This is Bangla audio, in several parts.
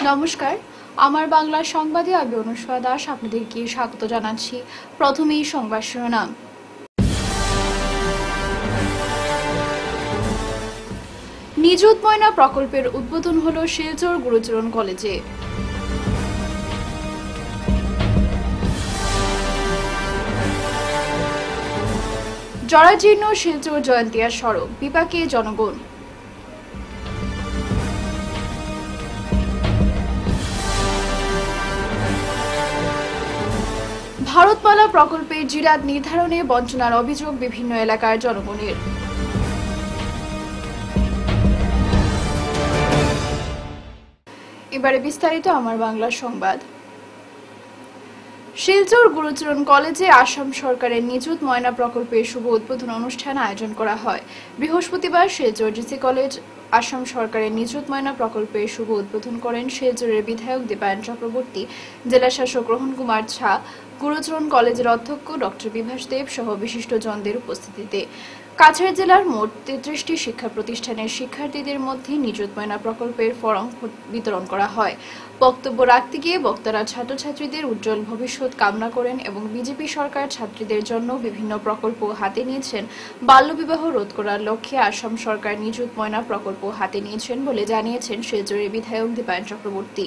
নমস্কার, আমার বাংলা সংবাদে আমি অনুষ্কা দাস আপনাদেরকে স্বাগত জানাচ্ছি। প্রথমেই সংবাদ শিরোনাম। নিযুত ময়না প্রকল্পের উদ্বোধন হল শিলচর গুরুচরণ কলেজে। জরাজীর্ণ শিলচর জয়ন্তিয়া সড়ক, বিপাকে জনগণ। ভারতমালা প্রকল্পে জিরাত নির্ধারণে বঞ্চনার অভিযোগ বিভিন্ন এলাকার জনগণের। এবারে বিস্তারিত আমার বাংলা সংবাদ। শিলচর গুরুচরণ কলেজে আসাম সরকারের নিযুত ময়না প্রকল্পের শুভ উদ্বোধন অনুষ্ঠান আয়োজন করা হয়। বৃহস্পতিবার শিলচর ডিসি কলেজ আসাম সরকারের নিযুত ময়না প্রকল্পের শুভ উদ্বোধন করেন শিলচরের বিধায়ক দীপায়ন চক্রবর্তী, জেলা শাসক রোহন কুমার ঝা, গুরুচরণ কলেজের অধ্যক্ষ ডক্টর বিভাস দেব সহ বিশিষ্টজনদের উপস্থিতিতে। কাছাড় জেলার মোট 33টি শিক্ষা প্রতিষ্ঠানের শিক্ষার্থীদের মধ্যে নিযুত ময়না প্রকল্পের ফরম বিতরণ করা হয়। বক্তব্য রাখতে গিয়ে বক্তারা ছাত্রছাত্রীদের উজ্জ্বল ভবিষ্যৎ কামনা করেন এবং বিজেপি সরকার ছাত্রীদের জন্য বিভিন্ন প্রকল্প হাতে নিয়েছেন। বাল্যবিবাহ রোধ করার লক্ষ্যে আসাম সরকার নিযুত ময়না প্রকল্প হাতে নিয়েছেন বলে জানিয়েছেন শিলচরের বিধায়ক দীপায়ন চক্রবর্তী।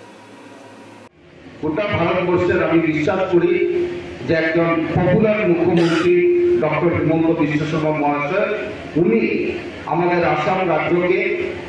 গোটা ভারতবর্ষের আমি বিশ্বাস করি যে একজন পপুলার মুখ্যমন্ত্রী ডক্টর হিমন্ত বিশ্ব শর্মা মহাশয়, উনি আমাদের আসাম রাজ্যকে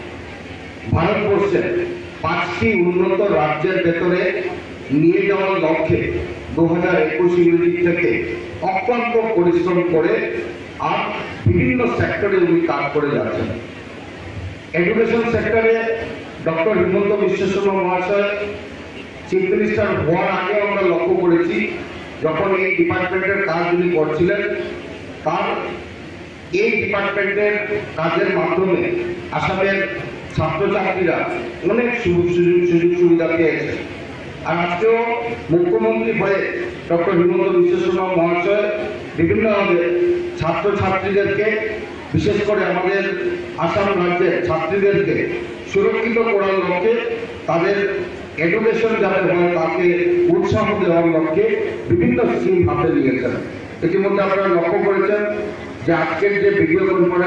ভারতবর্ষের 5টি উন্নত রাজ্যের ভেতরে নিয়ে যাওয়ার লক্ষ্যে 2021 ইংরেজি থেকে অক্লান্ত পরিশ্রম করে আর বিভিন্ন সেক্টরে উনি কাজ করে যাচ্ছেন। এডুকেশন সেক্টরে ডক্টর হিমন্ত বিশ্ব শর্মা মহাশয় চিফ মিনিস্টার হওয়ার আগে আমরা লক্ষ্য করেছি, যখন এই ডিপার্টমেন্টের কাজ উনি করছিলেন, তার এই ডিপার্টমেন্টের কাজের মাধ্যমে আসামের ছাত্রছাত্রীরা অনেক সুযোগ সুবিধা পেয়েছে। আর আজকেও মুখ্যমন্ত্রী হয়ে ডক্টর হিমন্ত বিশ্ব শর্মা মহাশয় বিভিন্নভাবে ছাত্রছাত্রীদেরকে, বিশেষ করে আমাদের আসাম রাজ্যের ছাত্রীদেরকে সুরক্ষিত করার লক্ষ্যে, তাদের এডুকেশন যাতে হয় তাকে উৎসাহ দেওয়ার লক্ষ্যে বিভিন্ন স্কিম হাতে নিয়েছেন। ইতিমধ্যে আপনারা লক্ষ্য করেছেন যে আজকের যে ভিডিও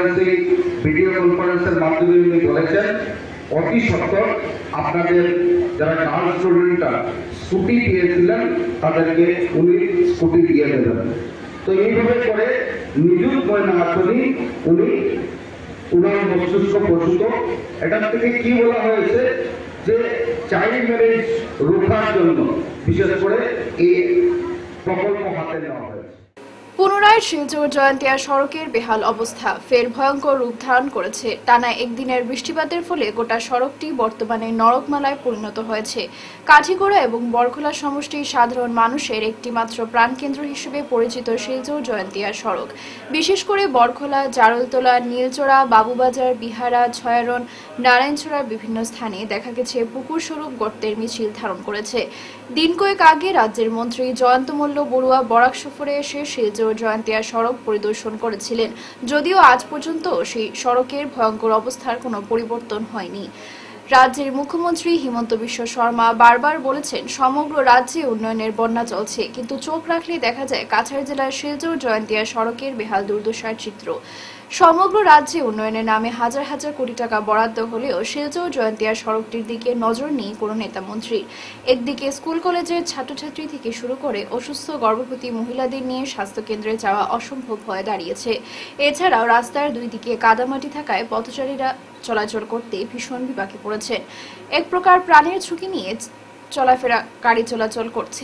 কনফারেন্সের মাধ্যমে উনি বলেছেন অতি সত্বর আপনাদের যারা গার্লস স্টুডেন্টরা স্কুটি পেয়েছিলেন তাদেরকে উনি স্কুটি দিয়ে দেবেন। তো এইভাবে করে নিযুত ময়না আসনি উনি উনার মস্তিষ্ক প্রসূত। এটার থেকে কি বলা হয়েছে যে চাইল্ড ম্যারেজ রোখার জন্য বিশেষ করে এই প্রকল্প হাতে নেওয়া হয়েছে। পুনরায় শিলচর জয়ন্তিয়া সড়কের বেহাল অবস্থা ফের ভয়ঙ্কর রূপ ধারণ করেছে। টানা একদিনের বৃষ্টিপাতের ফলে গোটা সড়কটি বর্তমানে নরকমালায় পরিণত হয়েছে। কাঠিগোড়া এবং বরখোলা সমষ্টির সাধারণ মানুষের একটি মাত্র প্রাণকেন্দ্র হিসেবে পরিচিত শিলচর জয়ন্তিয়া সড়ক, বিশেষ করে বরখোলা, জারলতলা, নীলচড়া, বাবুবাজার, বিহারা, ছয়ারন, নারায়ণছড়ার বিভিন্ন স্থানে দেখা গেছে পুকুর স্বরূপ গর্তের মিছিল ধারণ করেছে। দিন কয়েক আগে রাজ্যের মন্ত্রী জয়ন্ত মল্ল বড়ুয়া বরাক সফরে এসে শিলচর জয়ন্তিয়া সড়ক পরিদর্শন করেছিলেন, যদিও আজ পর্যন্ত সেই সড়কের ভয়ঙ্কর অবস্থার কোনো পরিবর্তন হয়নি। রাজ্যের মুখ্যমন্ত্রী হিমন্ত বিশ্ব শর্মা বারবার বলেছেন সমগ্র রাজ্যে উন্নয়নের বন্যা চলছে, কিন্তু চোখ রাখলে দেখা যায় কাছাড় জেলার শিলচর জয়ন্তিয়া সড়কের বেহাল দুর্দশার চিত্র। সমগ্র রাজ্যে উন্নয়নের নামে হাজার হাজার কোটি টাকা বরাদ্দ হলেও শিলচর জয়ন্তিয়া সড়কটির দিকে নজর নেই কোনো নেতা মন্ত্রীর। একদিকে স্কুল কলেজের ছাত্রছাত্রী থেকে শুরু করে অসুস্থ গর্ভবতী মহিলাদের নিয়ে স্বাস্থ্যকেন্দ্রে যাওয়া অসম্ভব হয়ে দাঁড়িয়েছে। এছাড়াও রাস্তার দুই দিকে কাদামাটি থাকায় পথচারীরা চলাচল করতে ভীষণ বিপাকে পড়েছেন। এক প্রকার প্রাণের ঝুঁকি নিয়ে চলাফেরা গাড়ি চলাচল করছে।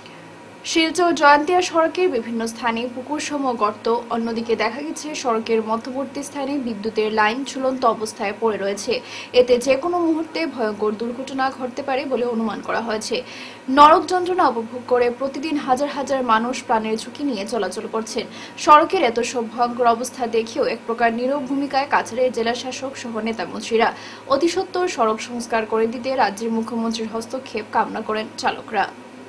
শিলচর জয়ন্তিয়া সড়কের বিভিন্ন স্থানে পুকুরসম গর্ত, অন্যদিকে দেখা গেছে সড়কের মধ্যবর্তী স্থানে বিদ্যুতের লাইন ঝুলন্ত অবস্থায় পড়ে রয়েছে। এতে যে কোনো মুহূর্তে ভয়ঙ্কর দুর্ঘটনা ঘটতে পারে বলে অনুমান করা হয়েছে। নরক যন্ত্রণা উপভোগ করে প্রতিদিন হাজার হাজার মানুষ প্রাণের ঝুঁকি নিয়ে চলাচল করছেন। সড়কের এত সব ভয়ঙ্কর অবস্থা দেখেও এক প্রকার নীরব ভূমিকায় কাছাড়ের জেলা শাসক সহ নেতা মন্ত্রীরা। অতি সত্বর সড়ক সংস্কার করে দিতে রাজ্যের মুখ্যমন্ত্রীর হস্তক্ষেপ কামনা করেন চালকরা।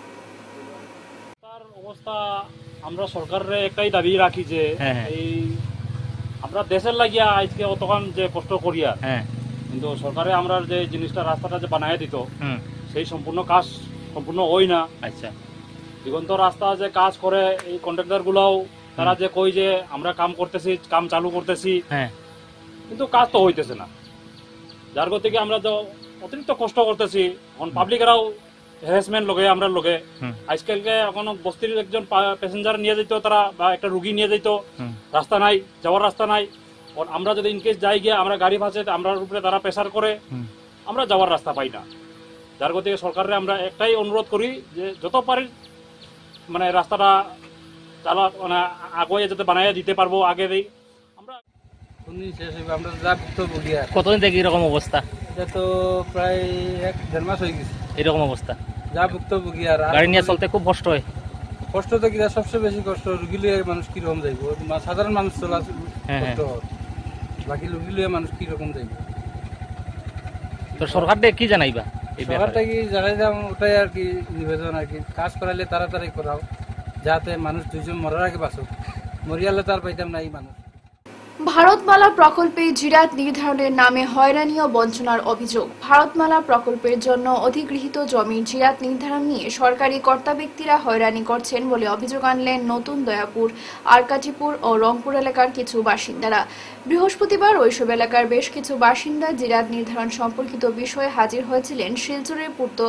অবস্থা আমরা সরকারের একটাই দাবি রাখি যে এই আমরা দেশের লাগিয়া আজকে অতক্ষণ যে কষ্ট করিয়া কিন্তু সরকারে আমরা যে জিনিসটা রাস্তাটা যে বানায় দিত হুম। সেই সম্পূর্ণ কাজ সম্পূর্ণ হয় না। আচ্ছা। দিগন্ত রাস্তা যে কাজ করে এই কন্ট্রাক্টর গুলাও তারা যে কই যে আমরা কাম করতেছি, কাম চালু করতেছি, হ্যাঁ। কিন্তু কাজ তো হইতেছে না। যার গতিকে আমরা তো অতিরিক্ত কষ্ট করতেছি। এখন পাবলিকেরাও হ্যারাসমেন্ট লগে আমরা লগে হুম। আজকালকে এখন বস্তির একজন প্যাসেঞ্জার নিয়ে যেত তারা বা একটা রুগী নিয়ে যেত, হুম। রাস্তা নাই, যাওয়ার রাস্তা নাই। আমরা যদি ইনকেস যাই গিয়ে আমরা গাড়ি ভাসে আমরা উপরে তারা প্রেসার করে, হুম। আমরা যাওয়ার রাস্তা পাই না। যার গতিকে সরকারে আমরা একটাই অনুরোধ করি যে যত পারি মানে রাস্তাটা চালা মানে আগে যাতে বানাইয়া দিতে পারবো আগে দিই আমরা। শেষ হইবে আমরা যা ভুক্তভোগী আর কতদিন থেকে এরকম অবস্থা? এটা তো প্রায় 1-1.5 মাস হয়ে গেছে এরকম অবস্থা যা ভুক্তভোগী। আর গাড়ি নিয়ে চলতে খুব কষ্ট হয়। কষ্ট তো কিনা সবচেয়ে বেশি কষ্ট রুগী লিয়ে মানুষ কিরকম যাইব, সাধারণ মানুষ চলা হ্যাঁ, কষ্ট হয়। বাকি রুগী লিয়ে মানুষ কিরকম যাইব। তো সরকার থেকে কি জানাইবা এই ব্যাপারে? সরকারটা কি জানাই দাম ওটাই আর কি নিবেদন আর কি, কাজ করাইলে তাড়াতাড়ি করাও যাতে মানুষ 2জন মরার আগে বাঁচো, মরিয়ালে তার পাইতাম না এই মানুষ। ভারতমালা প্রকল্পে জিরাত নির্ধারণের নামে হয়রানি ও বঞ্চনার অভিযোগ। ভারতমালা প্রকল্পের জন্য অধিগৃহীত জমির জিরাত নির্ধারণ নিয়ে সরকারি কর্তা ব্যক্তিরা হয়রানি করছেন বলে অভিযোগ আনলেন নতুন দয়াপুর, আরকাটিপুর ও রংপুর এলাকার কিছু বাসিন্দারা। বৃহস্পতিবার ওইসব এলাকার বেশ কিছু বাসিন্দা জিরাত নির্ধারণ সম্পর্কিত বিষয়ে হাজির হয়েছিলেন শিলচরের পূর্ত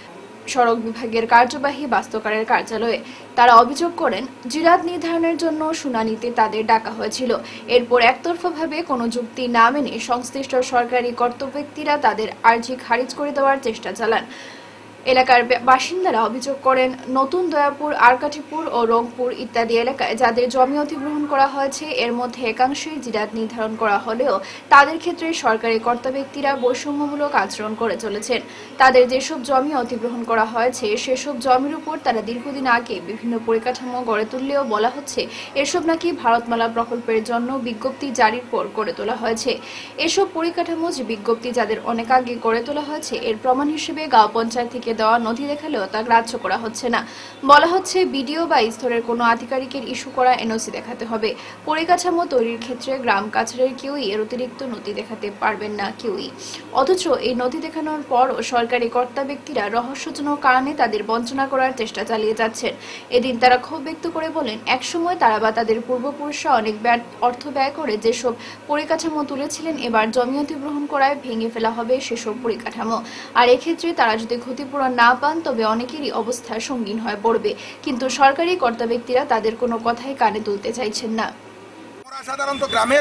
সড়ক বিভাগের কার্যবাহী বাস্তুকারের কার্যালয়ে। তারা অভিযোগ করেন, জিরাত নির্ধারণের জন্য শুনানিতে তাদের ডাকা হয়েছিল। এরপর একতরফাভাবে কোনো যুক্তি না মেনে সংশ্লিষ্ট সরকারি কর্তব্য ব্যক্তিরা তাদের আর্জি খারিজ করে দেওয়ার চেষ্টা চালান। এলাকার বাসিন্দারা অভিযোগ করেন, নতুন দয়াপুর, আরকাটিপুর ও রংপুর ইত্যাদি এলাকায় যাদের জমি অধিগ্রহণ করা হয়েছে এর মধ্যে একাংশের জিরাত নির্ধারণ করা হলেও তাদের ক্ষেত্রে সরকারি কর্তা ব্যক্তিরা বৈষম্যমূলক আচরণ করে চলেছেন। তাদের যেসব জমি অধিগ্রহণ করা হয়েছে সেসব জমির উপর তারা দীর্ঘদিন আগে বিভিন্ন পরিকাঠামো গড়ে তুললেও বলা হচ্ছে এসব নাকি ভারতমালা প্রকল্পের জন্য বিজ্ঞপ্তি জারির পর গড়ে তোলা হয়েছে। এসব পরিকাঠামো যে বিজ্ঞপ্তি যাদের অনেক আগে গড়ে তোলা হয়েছে এর প্রমাণ হিসেবে গাঁও পঞ্চায়েত থেকে দেওয়া নথি দেখালেও তা গ্রাহ্য করা হচ্ছে না। বলা হচ্ছে বিডিও বা স্তরের কোনো আধিকারিকের ইস্যু করা এনওসি দেখাতে হবে। পরিকাঠামো তৈরির ক্ষেত্রে গ্রাম কাছাড়ের কেউই এর অতিরিক্ত নথি দেখাতে পারবেন না কেউই। অথচ এই নথি দেখানোর পরও সরকারি কর্তা ব্যক্তিরা রহস্যজনক কারণে তাদের বঞ্চনা করার চেষ্টা চালিয়ে যাচ্ছেন। এদিন তারা ক্ষোভ ব্যক্ত করে বলেন, একসময় তারা বা তাদের পূর্বপুরুষরা অনেক অর্থ ব্যয় করে যেসব পরিকাঠামো তুলেছিলেন এবার জমি অধিগ্রহণ করায় ভেঙে ফেলা হবে সেসব পরিকাঠামো। আর এক্ষেত্রে তারা যদি ক্ষতিপূরণ না পান তবে অনেকেরই অবস্থা সঙ্গীন হয়ে পড়বে। কিন্তু সরকারি কর্তা ব্যক্তিরা তাদের কোনো কথাই কানে তুলতে চাইছেন না। সাধারণত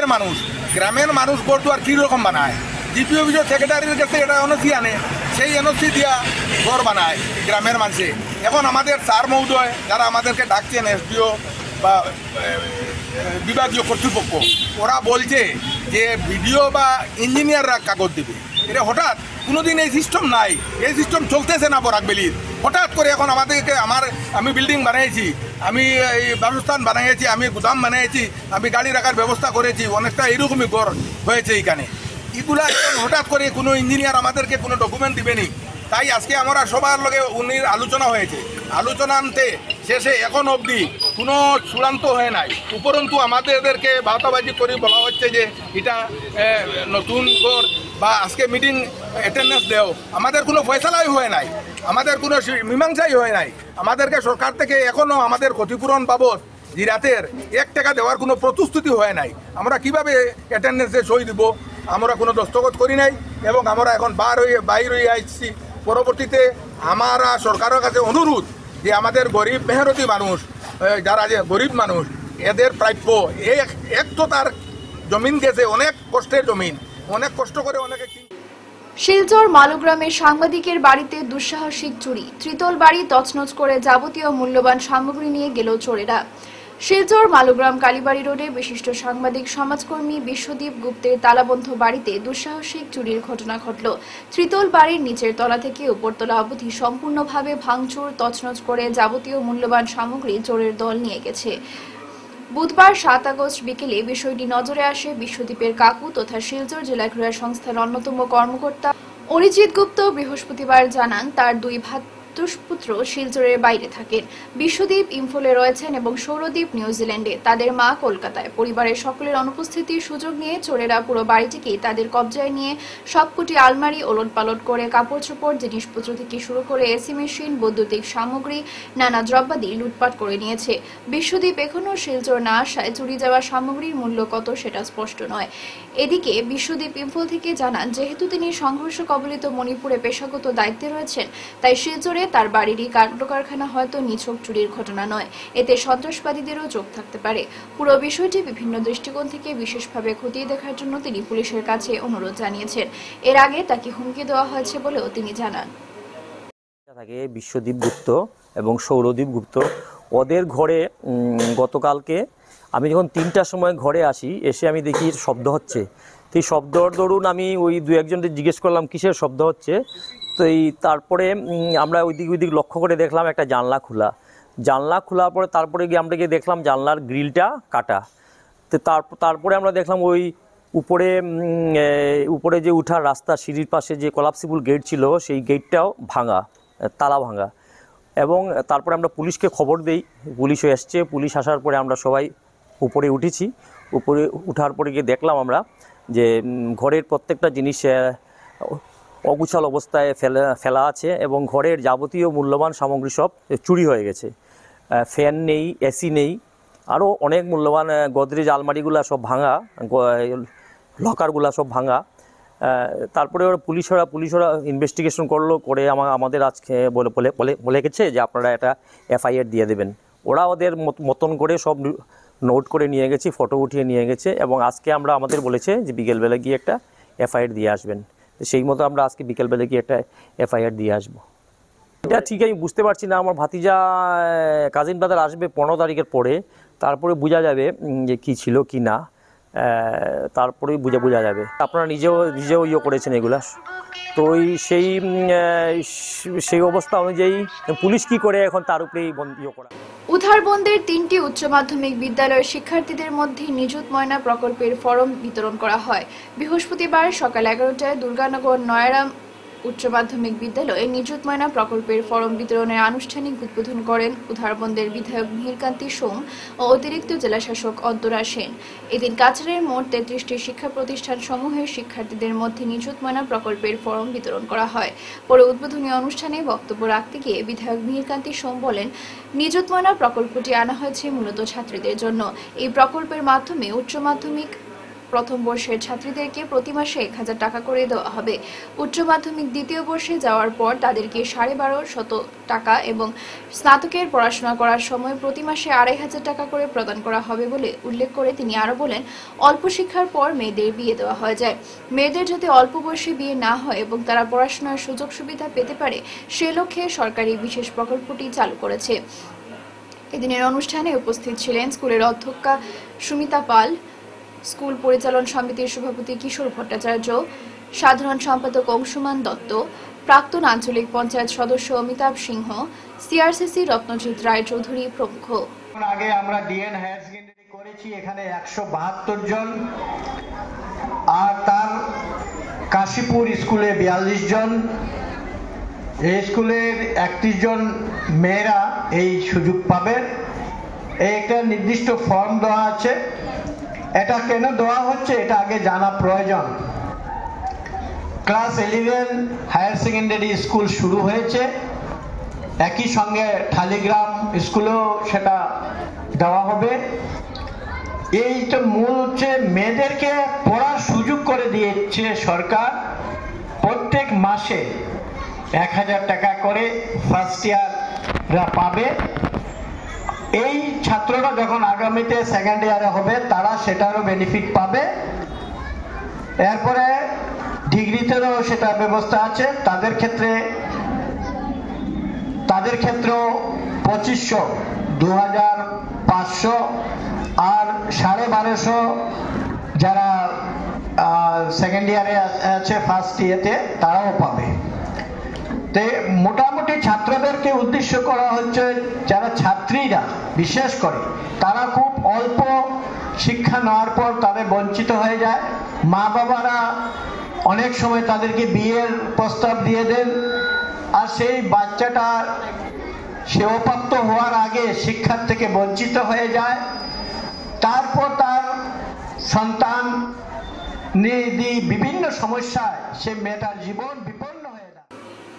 গ্রামের মানুষ গড়দুয়ার কি রকম বানায়, ডিপি অফিসের সেক্রেটারির কাছে এটা এনওসি আনে, সেই এনওসি দিয়া ঘর বানায় গ্রামের মানুষে। এখন আমাদের স্যার মহোদয় যারা আমাদেরকে ডাকছেন, এসডিও বা বিভাগীয় কর্তৃপক্ষ, ওরা বলছে যে বিডিও বা ইঞ্জিনিয়াররা কাগজ দেবে। এটা হঠাৎ কোনোদিন এই সিস্টেম নাই, এই সিস্টেম চলতেছে না বরাকবেলির। হঠাৎ করে এখন আমাদেরকে আমি বিল্ডিং বানিয়েছি, আমি এই বাসস্থান বানিয়েছি, আমি গুদাম বানিয়েছি, আমি গাড়ি রাখার ব্যবস্থা করেছি, অনেকটা এরকমই ঘর হয়েছে এইখানে। এগুলা এখন হঠাৎ করে কোনো ইঞ্জিনিয়ার আমাদেরকে কোনো ডকুমেন্ট দিবেনি। তাই আজকে আমরা সবার লগে উনির আলোচনা হয়েছে, আলোচনা আনতে শেষে এখন অবধি কোনো চূড়ান্ত হয়ে নাই। উপরন্তু আমাদেরকে বার্তাবাজি করে বলা হচ্ছে যে এটা নতুন ঘর বা আজকে মিটিং অ্যাটেন্ডেন্স দেও, আমাদের কোনো ফয়সালাই হয়ে নাই, আমাদের কোনো মীমাংসাই হয়ে নাই। আমাদেরকে সরকার থেকে এখনও আমাদের ক্ষতিপূরণ বাবদ জিরাতের 1 টাকা দেওয়ার কোনো প্রতিশ্রুতি হয়ে নাই। আমরা কিভাবে অ্যাটেন্ডেন্সে সই দিব? আমরা কোনো দস্তখত করি নাই এবং আমরা এখন বাইর হয়ে আসছি। পরবর্তীতে আমরা সরকারের কাছে অনুরোধ যে আমাদের গরিব মেহনতি মানুষ, যারা যে গরিব মানুষ, এদের প্রাপ্য এক তো তার জমিন গেছে, অনেক কষ্টের জমিন, অনেক কষ্ট করে অনেকে। শিলচর মালুগ্রামে সাংবাদিকের বাড়িতে দুঃসাহসিক চুরি, ত্রিতল বাড়ি তছনছ করে যাবতীয় মূল্যবান সামগ্রী নিয়ে গেল চোরেরা। শিলচর মালুগ্রাম কালীবাড়ি রোডে বিশিষ্ট সাংবাদিক সমাজকর্মী বিশ্বদীপ গুপ্তের তালাবন্ধ বাড়িতে দুঃসাহসিক চুরির ঘটনা ঘটল। ত্রিতল বাড়ির নিচের তলা থেকে উপরতলা অবধি সম্পূর্ণভাবে ভাঙচুর, তছনছ করে যাবতীয় মূল্যবান সামগ্রী চোরের দল নিয়ে গেছে। বুধবার 7 আগস্ট বিকেলে বিষয়টি নজরে আসে বিশ্বদীপের কাকু তথা শিলচর জেলা ক্রীড়া সংস্থার অন্যতম কর্মকর্তা অরিজিৎ গুপ্ত। বৃহস্পতিবার জানান তার 2 পুত্র শিলচরের বাইরে থাকেন। বিশ্বদীপ ইম্ফলে রয়েছেন এবং সৌরদীপ নিউজিল্যান্ডে। তাদের মা কলকাতায়। পরিবারের সকলের অনুপস্থিতির সুযোগ নিয়ে চোরেরা পুরো বাড়িটিকেই তাদের কবজায় নিয়ে সবকটি আলমারি ওলটপালট করে কাপড় চোপড়, জিনিসপত্র থেকে শুরু করে এসি মেশিন, বৈদ্যুতিক সামগ্রী, নানা দ্রব্যাদি লুটপাট করে নিয়েছে। বিশ্বদীপ এখনও শিলচর না আসায় চুরি যাওয়া সামগ্রীর মূল্য কত সেটা স্পষ্ট নয়। এদিকে বিশ্বদীপ ইম্ফল থেকে জানান, যেহেতু তিনি সংঘর্ষ কবলিত মণিপুরে পেশাগত দায়িত্বে রয়েছেন, তাই শিলচরে তার বাড়িরই কারখানা হয়তো নিছক চুরির ঘটনা নয়, এতে সন্ত্রাসবাদীদেরও যোগ থাকতে পারে। পুরো বিষয়টি বিভিন্ন দৃষ্টিকোণ থেকে বিশেষভাবে খতিয়ে দেখার জন্য তিনি পুলিশের কাছে অনুরোধ জানিয়েছেন। এর আগে তাকে হুমকি দেওয়া হয়েছে বলেও তিনি জানান। থাকে বিশ্বদীপ গুপ্ত এবং সৌরদীপ গুপ্ত, ওদের ঘরে গতকালকে আমি যখন 3টার সময় ঘরে আসি, এসে আমি দেখি শব্দ হচ্ছে। তো এই শব্দর দরুন আমি ওই 2-1জনকে জিজ্ঞেস করলাম কিসের শব্দ হচ্ছে। তো তারপরে আমরা ওইদিক লক্ষ্য করে দেখলাম একটা জানলা খোলার পরে তারপরে গিয়ে আমরা গিয়ে দেখলাম জানলার গ্রিলটা কাটা। তো তারপরে আমরা দেখলাম ওই উপরে যে উঠার রাস্তা, সিঁড়ির পাশে যে কলাপসিবল গেট ছিল, সেই গেটটাও ভাঙা, তালা ভাঙা। এবং তারপরে আমরা পুলিশকে খবর দেই, পুলিশও এসছে। পুলিশ আসার পরে আমরা সবাই উপরে উঠেছি। উপরে উঠার পরে গিয়ে দেখলাম আমরা যে ঘরের প্রত্যেকটা জিনিস অগুছাল অবস্থায় ফেলা আছে এবং ঘরের যাবতীয় মূল্যবান সামগ্রী সব চুরি হয়ে গেছে। ফ্যান নেই, এসি নেই, আরও অনেক মূল্যবান গোদরেজ আলমারিগুলো সব ভাঙা, লকারগুলো সব ভাঙা। তারপরে পুলিশরা ইনভেস্টিগেশন করে আমাদের আজকে বলে গেছে যে আপনারা একটা এফআইআর দিয়ে দেবেন। ওরা ওদের মতন করে সব নোট করে নিয়ে গেছি, ফটো উঠিয়ে নিয়ে গেছে এবং আজকে আমাদের বলেছে যে বিকেলবেলা গিয়ে একটা এফআইআর দিয়ে আসবেন। সেই মতো আমরা আজকে বিকেলবেলা গিয়ে একটা এফআইআর দিয়ে আসবো। এটা ঠিক আমি বুঝতে পারছি না। আমার ভাতিজা কাজিন ব্রাদার আসবে 15 তারিখের পরে, তারপরে বোঝা যাবে যে কি ছিল কি না, তারপরেই বোঝা যাবে। আপনারা নিজেও করেছেন এগুলা। তো সেই অবস্থা অনুযায়ী পুলিশ কি করে এখন তার উপরেই করা। উধারবন্দের 3টি উচ্চ মাধ্যমিক বিদ্যালয়ের শিক্ষার্থীদের মধ্যে নিযুত ময়না প্রকল্পের ফরম বিতরণ করা হয়। বৃহস্পতিবার সকাল 11টায় দুর্গানগর নয়রাম উচ্চ মাধ্যমিক বিদ্যালয়ে নিযুত ময়না প্রকল্পের ফরম বিতরণের আনুষ্ঠানিক উদ্বোধন করেন উধারবন্দের বিধায়ক মিহিরকান্তি সোম ও অতিরিক্ত জেলাশাসক অন্তরা সেন। এদিন কাছাড়ের মোট 33টি শিক্ষা প্রতিষ্ঠান সমূহের শিক্ষার্থীদের মধ্যে নিযুত ময়না প্রকল্পের ফরম বিতরণ করা হয়। পরে উদ্বোধনী অনুষ্ঠানে বক্তব্য রাখতে গিয়ে বিধায়ক মিহিরকান্তি সোম বলেন, নিযুত ময়না প্রকল্পটি আনা হয়েছে মূলত ছাত্রীদের জন্য। এই প্রকল্পের মাধ্যমে উচ্চ মাধ্যমিক প্রথম বর্ষের ছাত্রীদেরকে প্রতি মাসে 1000 টাকা করে দেওয়া হবে। উচ্চ মাধ্যমিক দ্বিতীয় বর্ষে যাওয়ার পর তাদেরকে 1250 টাকা এবং স্নাতকের পড়াশোনা করার সময় প্রতি মাসে 2500 টাকা করে প্রদান করা হবে বলে উল্লেখ করে তিনি আরো বলেন, অল্প শিক্ষার পর মেয়েদের বিয়ে দেওয়া হয়ে যায়। মেয়েদের যাতে অল্প বয়সে বিয়ে না হয় এবং তারা পড়াশোনার সুযোগ সুবিধা পেতে পারে, সে লক্ষ্যে সরকারি বিশেষ প্রকল্পটি চালু করেছে। এদিনের অনুষ্ঠানে উপস্থিত ছিলেন স্কুলের অধ্যক্ষা সুমিতা পাল, স্কুল পরিচালন সমিতির সভাপতি কিশোর ভট্টাচার্য, সাধারণ সম্পাদক অংশুমান দত্ত, প্রাক্তন আঞ্চলিক পঞ্চায়েত সদস্য অমিতাভ সিংহ, সিআরসিসি রত্নজিৎ রায় চৌধুরী প্রমুখ। আগে আমরা ডিএন হায়ার সেকেন্ডারি করেছি, এখানে 172 জন, আর তার কাশীপুর স্কুলে 42 জন। এই স্কুলের 31 জন মেয়েরা এই সুযোগ পাবে। একটা নির্দিষ্ট ফর্ম দেওয়া আছে। এটা কেন দেওয়া হচ্ছে এটা আগে জানা প্রয়োজন। ক্লাস 11 হায়ার সেকেন্ডারি স্কুল শুরু হয়েছে, একই সঙ্গে ঠালিগ্রাম স্কুলেও সেটা দেওয়া হবে। এইটা মূল হচ্ছে মেয়েদেরকে পড়ার সুযোগ করে দিয়েছে সরকার। প্রত্যেক মাসে 1000 টাকা করে ফার্স্ট ইয়াররা পাবে। এই ছাত্ররা যখন আগামীতে সেকেন্ড ইয়ারে হবে তারা সেটারও বেনিফিট পাবে। এরপরে ডিগ্রিতেও সেটা ব্যবস্থা আছে। তাদের ক্ষেত্রেও 2500, 2500 আর 1250 যারা সেকেন্ড ইয়ারে আছে ফার্স্ট ইয়ারে তারাও পাবে। মোটামুটি ছাত্রদেরকে উদ্দেশ্য করা হচ্ছে, যারা ছাত্রীরা বিশেষ করে তারা খুব অল্প শিক্ষা নেওয়ার পর তাদের বঞ্চিত হয়ে যায়। মা বাবারা অনেক সময় তাদেরকে বিয়ের প্রস্তাব দিয়ে দেন, আর সেই বাচ্চাটা সেবাপ্রাপ্ত হওয়ার আগে শিক্ষার থেকে বঞ্চিত হয়ে যায়, তারপর তার সন্তান নিয়ে বিভিন্ন সমস্যায় সে মেয়েটার জীবন বিপন্ন হয়ে যায়।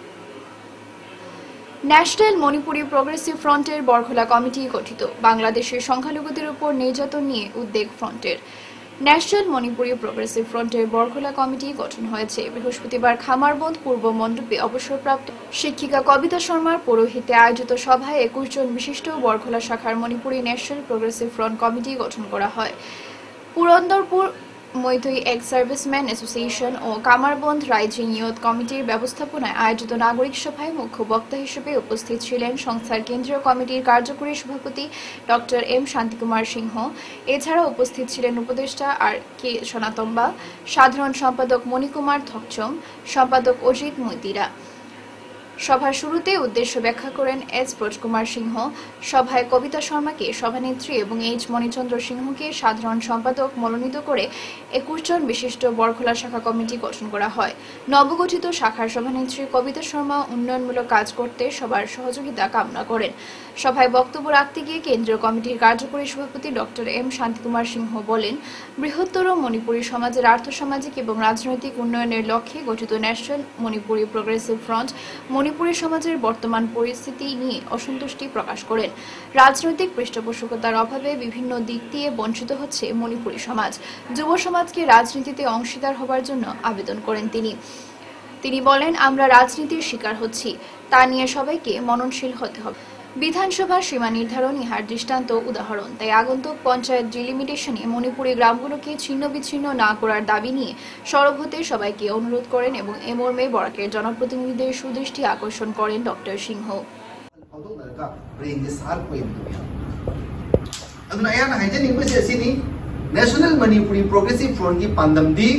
ন্যাশনাল মণিপুরি প্রোগ্রেসিভ ফ্রন্টের বরখোলা কমিটি গঠিত। বাংলাদেশের সংখ্যালঘুদের উপর নির্যাতন নিয়ে উদ্বেগ ফ্রন্টের। ন্যাশনাল মণিপুরি প্রোগ্রেসিভ ফ্রন্টের বরখোলা কমিটি গঠন হয়েছে। বৃহস্পতিবার খামারবন্ধ পূর্ব মণ্ডপে অবসরপ্রাপ্ত শিক্ষিকা কবিতা শর্মার পৌরোহিত্যে আয়োজিত সভায় 21 জন বিশিষ্ট বরখোলা শাখার Manipuri national progressive front committee গঠন করা হয়। Purandarpur Meitei ex serviceman association ও কামারবন্ধ রাইজিং ইয়ুথ কমিটির ব্যবস্থাপনায় আয়োজিত নাগরিক সভায় মুখ্য বক্তা হিসেবে উপস্থিত ছিলেন সংস্থার কেন্দ্রীয় কমিটির কার্যকরী সভাপতি ডক্টর এম শান্তিকুমার সিংহ। এছাড়া উপস্থিত ছিলেন উপদেষ্টা আর কে সনাতম্বা, সাধারণ সম্পাদক মণিকুমার থকচম, সম্পাদক অজিত মৈতিরা। সভার শুরুতে উদ্দেশ্য ব্যাখ্যা করেন এস ব্রজকুমার সিংহ। সভায় কবিতা শর্মাকে সভানেত্রী এবং এইচ মণিচন্দ্র সিংহকে সাধারণ সম্পাদক মনোনীত করে 21 জন বিশিষ্ট বরখোলা শাখা কমিটি গঠন করা হয়। নবগঠিত শাখার সভানেত্রী কবিতা শর্মা উন্নয়নমূলক কাজ করতে সবার সহযোগিতা কামনা করেন। সভায় বক্তব্য রাখতে গিয়ে কেন্দ্রীয় কমিটির কার্যকরী সভাপতি ডক্টর এম শান্তিকুমার সিংহ বলেন, বৃহত্তর মণিপুরী সমাজের আর্থসামাজিক এবং রাজনৈতিক উন্নয়নের লক্ষ্যে গঠিত national Manipuri progressive front Manipuri সমাজের বর্তমান পরিস্থিতি নিয়ে অসন্তুষ্টি প্রকাশ করেন। রাজনৈতিক পৃষ্ঠপোষকতার অভাবে বিভিন্ন দিক দিয়ে বঞ্চিত হচ্ছে মণিপুরী সমাজ। যুব সমাজকে রাজনীতিতে অংশীদার হবার জন্য আবেদন করেন তিনি বলেন, আমরা রাজনীতির শিকার হচ্ছি, তা নিয়ে সবাইকে মননশীল হতে হবে। বিধানসভার সীমা নির্ধারণ ইহার দৃষ্টান্ত উদাহরণ। তাই আগন্তুক পঞ্চায়েত ডিলিমিটেশনে মণিপুরী গ্রামগুলোকে ছিন্ন বিচ্ছিন্ন না করার দাবি নিয়ে সরব হতে সবাইকে অনুরোধ করেন এবং এ মর্মে বরাকের জনপ্রতিনিধিদের সুদৃষ্টি আকর্ষণ করেন doctor Singh. National Manipuri progressive front की पांदमदी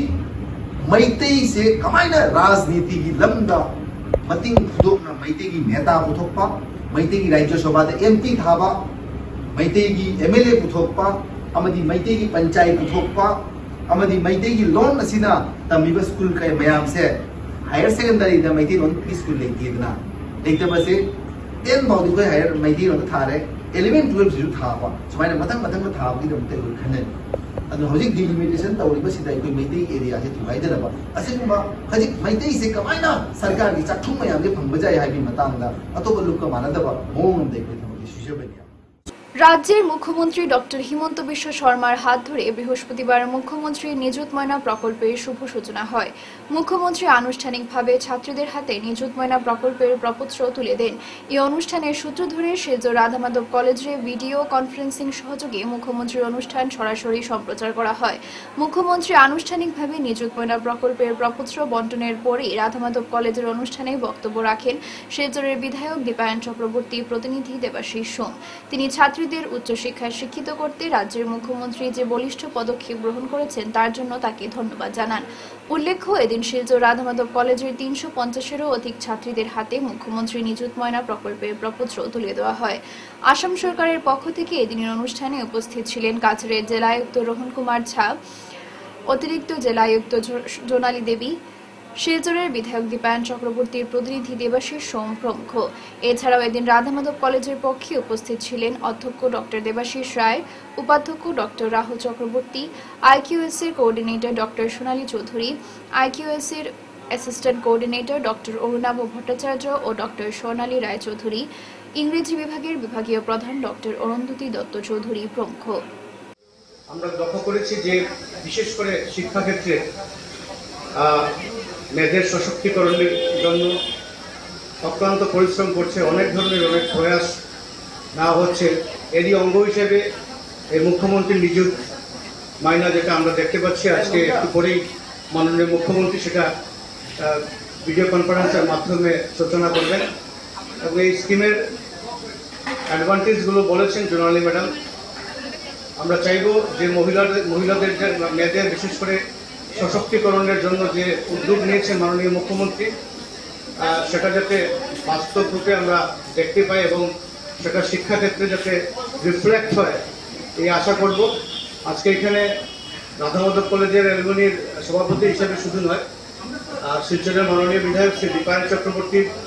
मैतई से कमाइना राजनीति की लमदा मतिंग खुदोकना मैतई की नेता पुथोकपा, मैतई की राज्य सभा एमपी थाबा, मैतई की एमएलए पुथोकपा, अमदी मैतई की पंचायत पुथोकपा, अमदी मैतई की लोन असिना तमिबा स्कूल का मयाम से हायर सेकेंडरी दा मैतई लोन स्कूल लेतीदना लेतबसे 10 बाउदी को हायर मैतई लोन थारे 11 12 जु थाबा सुमाइना मथंग मथंग थाबदी दमते खने अदु हजिक डिलिमिटेशन तौरिबा सिदा कोई मैतई एरिया से थुगाइदरबा असिगुमा हजिक मैतई से कमाइना सरकार की चाथुम मयाम जे फंग बजाय हाइबी मतांगदा अतोबा लुक मानदबा मोम देखबे थमके सुशबनिया। রাজ্যের মুখ্যমন্ত্রী ডক্টর হিমন্ত বিশ্ব শর্মার হাত ধরে বৃহস্পতিবার মুখ্যমন্ত্রী নিযুত ময়না প্রকল্পের শুভ সূচনা হয়। মুখ্যমন্ত্রী আনুষ্ঠানিকভাবে ছাত্রীদের হাতে নিযুত ময়না প্রকল্পের প্রপত্র তুলে দেন। এই অনুষ্ঠানের সূত্র ধরে সেজো রাধামাধব কলেজে ভিডিও কনফারেন্সিং সহযোগে মুখ্যমন্ত্রীর অনুষ্ঠান সরাসরি সম্প্রচার করা হয়। মুখ্যমন্ত্রী আনুষ্ঠানিকভাবে নিযুত ময়না প্রকল্পের প্রপত্র বন্টনের পরই রাধামাধব কলেজের অনুষ্ঠানে বক্তব্য রাখেন সেজোরের বিধায়ক দীপায়ন চক্রবর্তী, প্রতিনিধি দেবাশিস সোম। তিনি ছাত্রীদের উচ্চশিক্ষায় শিক্ষিত করতে রাজ্যের মুখ্যমন্ত্রী যে বলিষ্ঠ পদক্ষেপ গ্রহণ করেছেন তার জন্য তাকে ধন্যবাদ জানান। উল্লেখ্য, এদিন সেজো রাধামাধব কলেজের 350-এরও অধিক ছাত্রীদের হাতে মুখ্যমন্ত্রী নিযুত ময়না প্রকল্পের প্রপত্র তুলে দেওয়া হয়। আসাম সরকারের পক্ষ থেকে এদিনের অনুষ্ঠানে উপস্থিত ছিলেন কাছাড়ের জেলায়ুক্ত রোহন কুমার ঝা, অতিরিক্ত জেলায়ুক্ত জোনালী দেবী, শিলচরের বিধায়ক দীপায়ন চক্রবর্তীর প্রতিনিধি দেবাশিস সোম প্রমুখ। এছাড়াও এদিন রাধামাধব কলেজের পক্ষে উপস্থিত ছিলেন অধ্যক্ষ ডক্টর দেবাশিস রায়, উপাধ্যক্ষ ডক্টর রাহুল চক্রবর্তী, আইকিউএস এর coordinator doctor Sonali Chowdhury, IQS এর assistant coordinator doctor Arunabha Bhattacharya ও ডক্টর সোনালী রায় চৌধুরী, ইংরেজি বিভাগের বিভাগীয় প্রধান ডক্টর অরুন্ধতী দত্ত চৌধুরী প্রমুখ। আমরা লক্ষ্য করেছি যে বিশেষ করে শিক্ষাক্ষেত্রে মেয়েদের সশক্তিকরণের জন্য অক্লান্ত পরিশ্রম করছে, অনেক ধরনের অনেক প্রয়াস নেওয়া হচ্ছে। এরই অঙ্গ হিসেবে এই মুখ্যমন্ত্রী নিযুত মাইনা যেটা আমরা দেখতে পাচ্ছি, আজকে একটু পরেই মাননীয় মুখ্যমন্ত্রী সেটা ভিডিও কনফারেন্সের মাধ্যমে সূচনা করবেন এবং এই স্কিমের অ্যাডভান্টেজগুলো বলেছেন জোনালী ম্যাডাম। আমরা চাইব যে মহিলাদের যে মেয়েদের বিশেষ করে সশক্তিকরণের জন্য যে উদ্যোগ নিয়েছেন মাননীয় মুখ্যমন্ত্রী, সেটা যাতে বাস্তব রূপে আমরা দেখতে পাই এবং সেটা শিক্ষাক্ষেত্রে যাতে রিফ্লেক্ট হয় এই আশা করব। আজকে এখানে রাধামাধব কলেজের অ্যালুমিনির সভাপতি হিসেবে শুধু নয়, শিলচরের মাননীয় বিধায়ক শ্রী দীপায়ন চক্রবর্তীর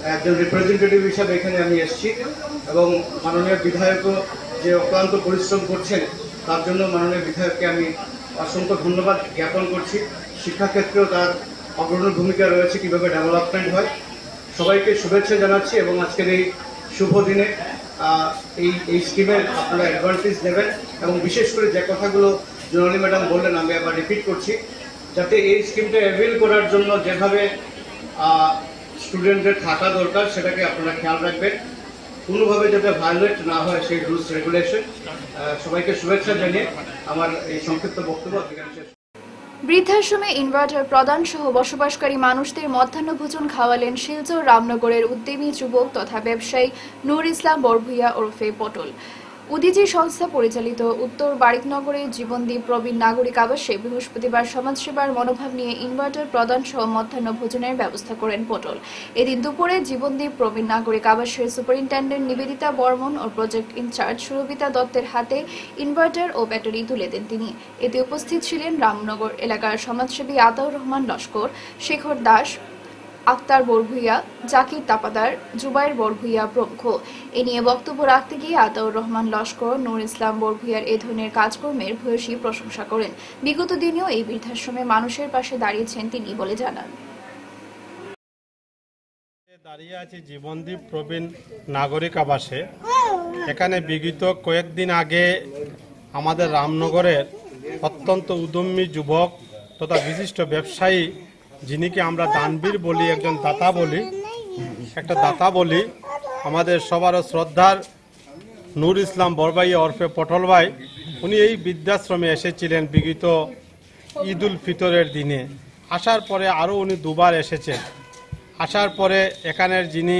একজন রিপ্রেজেন্টেটিভ হিসাবে এখানে আমি এসেছি এবং মাননীয় বিধায়কও যে অক্লান্ত পরিশ্রম করছেন তার জন্য মাননীয় বিধায়ককে আমি অসংখ্য ধন্যবাদ জ্ঞাপন করছি। শিক্ষাক্ষেত্রেও তার অগ্রণী ভূমিকা রয়েছে, কীভাবে ডেভেলপমেন্ট হয়। সবাইকে শুভেচ্ছা জানাচ্ছি এবং আজকের এই শুভ দিনে এই স্কিমের আপনারা অ্যাডভান্টেজ নেবেন এবং বিশেষ করে যে কথাগুলো জোনালী ম্যাডাম বললেন আমি আবার রিপিট করছি, যাতে এই স্কিমটা অ্যাভেল করার জন্য যেভাবে স্টুডেন্টদের থাকা দরকার সেটাকে আপনারা খেয়াল রাখবেন, কোনোভাবে যাতে ভায়োলেট না হয় সেই রুলস রেগুলেশন। সবাইকে শুভেচ্ছা জানিয়ে আমার এই সংক্ষিপ্ত বক্তব্য এখানে শেষ। বৃদ্ধাশ্রমে ইনভার্টার প্রদান সহ বসবাসকারী মানুষদের মধ্যাহ্নভোজন খাওয়ালেন শিলচর রামনগরের উদ্যমী যুবক তথা ব্যবসায়ী নূর ইসলাম বরভুইয়া ওরফে পটল। উদিজি সংস্থা পরিচালিত উত্তর বারিকনগরে জীবনদ্বীপ প্রবীণ নাগরিক আবাসে বৃহস্পতিবার সমাজসেবার মনোভাব নিয়ে ইনভার্টার প্রদান সহ মধ্যাহ্ন ভোজনের ব্যবস্থা করেন পটল। এদিন দুপুরে জীবনদ্বীপ প্রবীণ নাগরিক আবাসের সুপারিনটেন্ডেন্ট নিবেদিতা বর্মন ও প্রজেক্ট ইনচার্জ সুরভিতা দত্তের হাতে ইনভার্টার ও ব্যাটারি তুলে দেন তিনি। এতে উপস্থিত ছিলেন রামনগর এলাকার সমাজসেবী আতাউর রহমান লস্কর, শেখর দাস, আক্তার বরভুইয়া, জাকির তাপাদার, জুবাইর বরভুইয়া প্রমুখ। এ নিয়ে বক্তব্য রাখতে গিয়ে আতাউর রহমান লস্কর নূর ইসলাম বরভুইয়ার এ ধরনের কাজকর্মের ভূয়সী প্রশংসা করেন। বিগত দিনেও এই বৃদ্ধাশ্রমে মানুষের পাশে দাঁড়িয়েছেন তিনি বলে জানান। দাঁড়িয়ে আছি জীবনদ্বীপ প্রবীণ নাগরিক আবাসে। এখানে বিগত কয়েকদিন আগে আমাদের রামনগরের অত্যন্ত উদ্যমী যুবক তথা বিশিষ্ট ব্যবসায়ী, যিনিকে আমরা দানবীর বলি, একজন দাতা বলি, একটা দাতা বলি, আমাদের সবারও শ্রদ্ধার নূর ইসলাম বরভাইয়া ওরফে পটল ভাই, উনি এই বৃদ্ধাশ্রমে এসেছিলেন বিগত ঈদ উল ফিতরের দিনে। আসার পরে আরও উনি দুবার এসেছেন। আসার পরে এখানের যিনি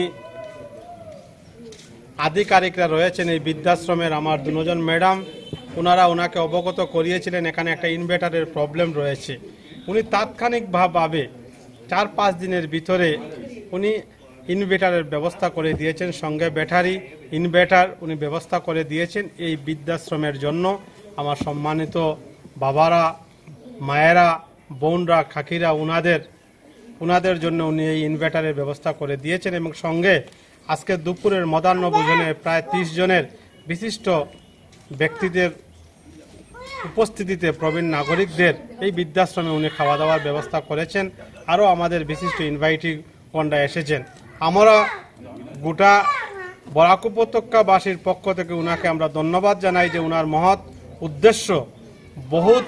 আধিকারিকরা রয়েছেন এই বৃদ্ধাশ্রমের, আমার দুজন ম্যাডাম, ওনারা ওনাকে অবগত করিয়েছিলেন এখানে একটা ইনভার্টারের প্রবলেম রয়েছে। উনি তাৎক্ষণিকভাবে 4-5 দিনের ভিতরে উনি ইনভার্টারের ব্যবস্থা করে দিয়েছেন, সঙ্গে ব্যাটারি ইনভার্টার উনি ব্যবস্থা করে দিয়েছেন এই বৃদ্ধাশ্রমের জন্য। আমার সম্মানিত বাবারা, মায়েরা, বোনরা, কাকিরা, উনাদের জন্য উনি এই ইনভার্টারের ব্যবস্থা করে দিয়েছেন এবং সঙ্গে আজকে দুপুরের মধ্যাহ্ন ভোজনে প্রায় 30 জনের বিশিষ্ট ব্যক্তিদের উপস্থিতিতে প্রবীণ নাগরিকদের এই বৃদ্ধাশ্রমে উনি খাওয়া দাওয়ার ব্যবস্থা করেছেন। আরও আমাদের বিশিষ্ট ইনভাইটিগণরা এসেছেন। আমরা গোটা বরাক উপত্যকাবাসীর পক্ষ থেকে উনাকে আমরা ধন্যবাদ জানাই যে উনার মহৎ উদ্দেশ্য, বহুত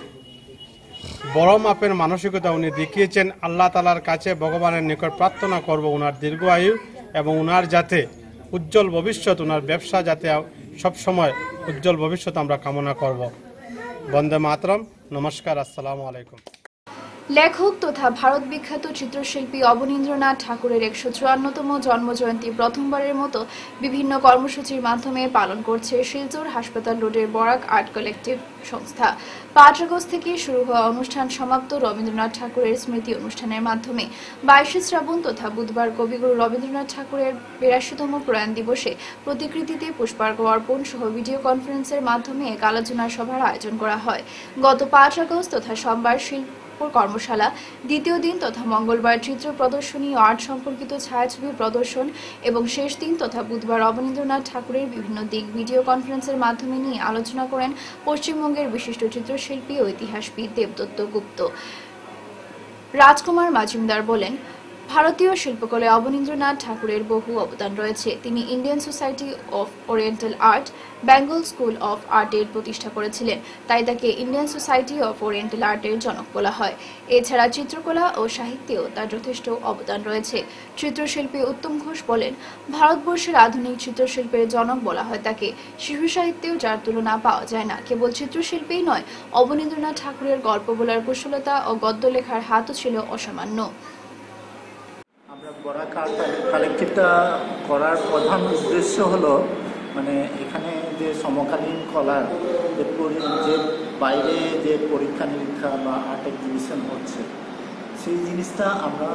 বড় মাপের মানসিকতা উনি দেখিয়েছেন। আল্লাহ তাআলার কাছে ভগবানের নিকট প্রার্থনা করব উনার দীর্ঘ আয়ু এবং উনার যাতে উজ্জ্বল ভবিষ্যৎ, উনার ব্যবসা যাতে সবসময় উজ্জ্বল ভবিষ্যৎ আমরা কামনা করব। বন্দে মাতরম। নমস্কার, আসসালামু আলাইকুম। লেখক তথা ভারত বিখ্যাত চিত্রশিল্পী অবনীন্দ্রনাথ ঠাকুরের 154তম জন্মজয়ন্তী প্রথমবারের মতো বিভিন্ন কর্মসূচির মাধ্যমে পালন করছে শিলচর হাসপাতাল রোডের বরাক আর্ট কালেক্টিভ সংস্থা। 5 আগস্ট থেকে শুরু হওয়া অনুষ্ঠান সমাপ্ত রবীন্দ্রনাথ ঠাকুরের স্মৃতি অনুষ্ঠানের মাধ্যমে 22 শ্রাবণ তথা বুধবার কবিগুরু রবীন্দ্রনাথ ঠাকুরের 82তম প্রয়াণ দিবসে প্রতিকৃতিতে পুষ্পার্ঘ্য অর্পণ সহ ভিডিও কনফারেন্সের মাধ্যমে এক আলোচনা সভার আয়োজন করা হয়। গত 5 আগস্ট তথা সোমবার কর্মশালা, দ্বিতীয় দিন তথা মঙ্গলবার চিত্র প্রদর্শনী ও আর্ট সম্পর্কিত ছায়াছবি প্রদর্শন এবং শেষ দিন তথা বুধবার অবনীন্দ্রনাথ ঠাকুরের বিভিন্ন দিক ভিডিও কনফারেন্সের মাধ্যমে নিয়ে আলোচনা করেন পশ্চিমবঙ্গের বিশিষ্ট চিত্রশিল্পী ও ইতিহাসবিদ দেবদত্ত গুপ্ত। রাজকুমার মাজুমদার বলেন, ভারতীয় শিল্পকলায় অবনীন্দ্রনাথ ঠাকুরের বহু অবদান রয়েছে। তিনি Indian society of oriental art, Bengal school of আর্টের প্রতিষ্ঠা করেছিলেন, তাই তাকে ইন্ডিয়ান সোসাইটি অফ ওরিয়েন্টাল আর্টের জনক বলা হয়। এছাড়া চিত্রকলা ও সাহিত্যেও তার যথেষ্ট অবদান রয়েছে। চিত্রশিল্পী উত্তম ঘোষ বলেন, ভারতবর্ষের আধুনিক চিত্রশিল্পের জনক বলা হয় তাকে। শিশু সাহিত্যেও যার তুলনা পাওয়া যায় না। কেবল চিত্রশিল্পীই নয়, অবনীন্দ্রনাথ ঠাকুরের গল্প বলার কুশলতা ও গদ্য লেখার হাতও ছিল অসামান্য। বরাক আর্ট কালেক্টিভটা করার প্রধান উদ্দেশ্য হলো মানে এখানে যে সমকালীন কলার যে বাইরে যে পরীক্ষা নিরীক্ষা বা আর্ট এক্সিবিশন হচ্ছে সেই জিনিসটা আমরা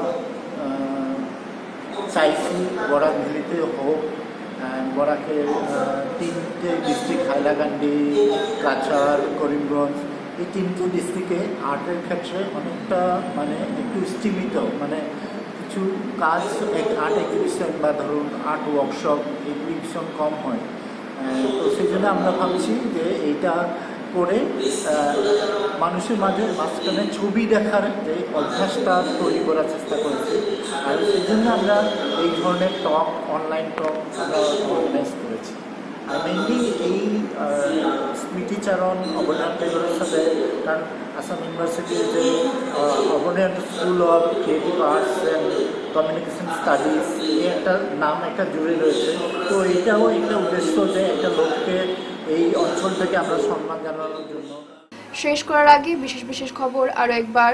চাইছি বরাক ভ্যালিতে হোক। বরাকের 3টে ডিস্ট্রিক্ট, হাইলাকান্দি, কাছাড়, করিমগঞ্জ, এই 3টে ডিস্ট্রিক্টে আর্টের ক্ষেত্রে অনেকটা মানে একটু স্তীমিত, মানে কিছু কাজ আর্ট এক্সিবিশন বা ধরুন আর্ট ওয়ার্কশপ এগুলি ভীষণ কম হয়। তো সেই জন্য আমরা ভাবছি যে এইটা করে মানুষের মাঝখানে ছবি দেখার যে অভ্যাসটা তৈরি করার চেষ্টা করেছি। আর সেই জন্য আমরা এই ধরনের টক, অনলাইন টক আমরা অর্গানাইজ করেছি। আর মেনলি এই স্মৃতিচারণ অবদান টেগরের সাথে, কারণ আসাম ইউনিভার্সিটির যে অবদান school of creative arts and communication studies এই একটা নাম একটা জুড়ে রয়েছে। তো এইটাও একটা উদ্দেশ্য যে একটা লোককে এই অঞ্চল থেকে আমরা সম্মান জানানোর জন্য। শেষ করার আগে বিশেষ বিশেষ খবর আরো একবার।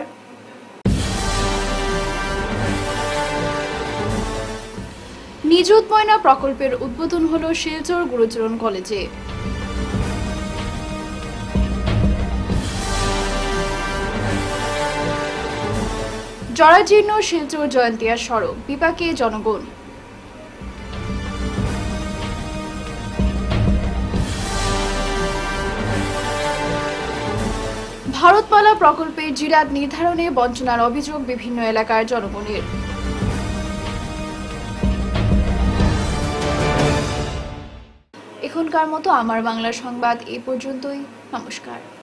নিযুত ময়না প্রকল্পের উদ্বোধন হলো শিলচর গুরুচরণ কলেজে। জরাজীর্ণ শিলচর জয়ন্তিয়া সড়ক, বিপাকে জনগণ। ভারতমালা প্রকল্পের জিরাত নির্ধারণে বঞ্চনার অভিযোগ বিভিন্ন এলাকার জনগণের। এখনকার মতো আমার বাংলা সংবাদ এ পর্যন্তই। নমস্কার।